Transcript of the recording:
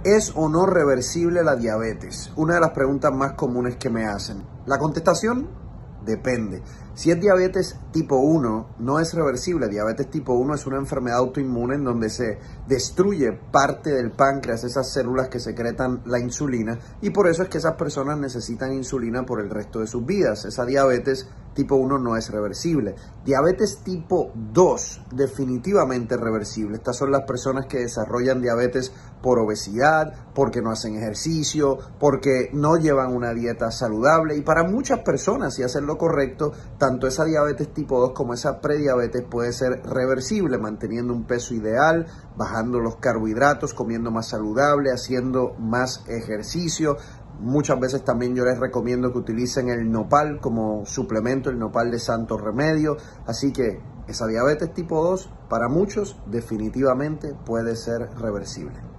¿Es o no reversible la diabetes? Una de las preguntas más comunes que me hacen. La contestación depende. Si es diabetes tipo 1, no es reversible. Diabetes tipo 1 es una enfermedad autoinmune en donde se destruye parte del páncreas, esas células que secretan la insulina, y por eso es que esas personas necesitan insulina por el resto de sus vidas. Esa diabetes tipo 1 no es reversible. Diabetes tipo 2 definitivamente es reversible. Estas son las personas que desarrollan diabetes por obesidad, porque no hacen ejercicio, porque no llevan una dieta saludable, y para muchas personas, si hacen lo correcto, tanto esa diabetes tipo 2 como esa prediabetes puede ser reversible, manteniendo un peso ideal, bajando los carbohidratos, comiendo más saludable, haciendo más ejercicio. Muchas veces también yo les recomiendo que utilicen el nopal como suplemento, el nopal de santo remedio. Así que esa diabetes tipo 2 para muchos definitivamente puede ser reversible.